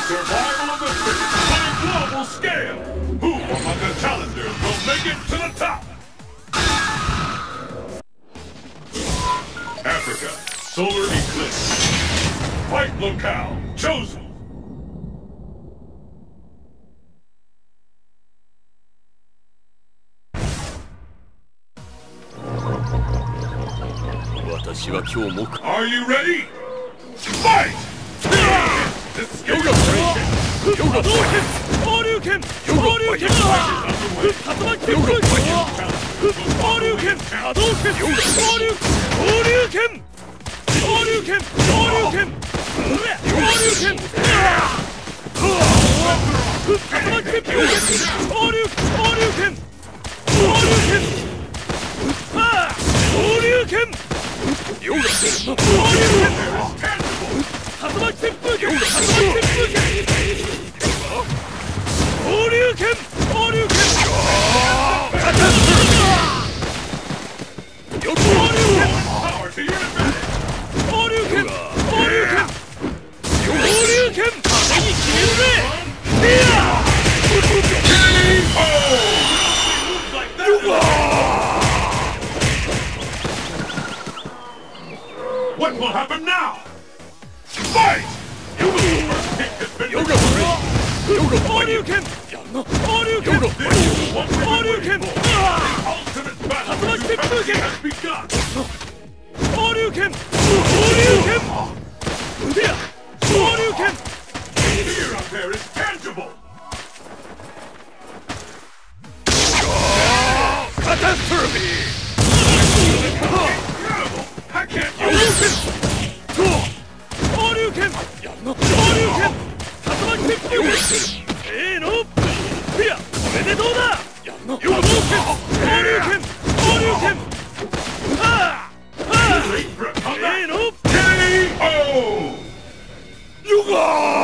Survival of the fittest on a global scale. Who among the challengers will make it to the top? Africa, solar eclipse. Fight locale chosen. 私は今日も Are you ready? Fight! Yoga Yoga Hadouken! Hadouken! Tatsumaki Hadouken! Hadouken! Hadouken! Hadouken! Hadouken! Hadouken! Tatsumaki Hadouken! Hadouken! Hadouken! Yoga! Hadouken! Tatsumaki Hadouken! Hadouken! Hadouken! power to your advantage. Hadouken! Hadouken! Hadouken! 風に決めるね! What will happen now? Fight! First kick has been Yoga! Yoga! Hadouken! Hadouken! Hadouken! ultimate battle has begun. Hadouken! Hadouken! Hadouken! Fear up there is tangible. Catastrophe! Incredible! I can't use it. Hadouken! Hadouken! Tatsumaki Hadouken! これでどうだ! Hadouken! Hadouken! Hadouken! Late for a comeback. KO! Yoga!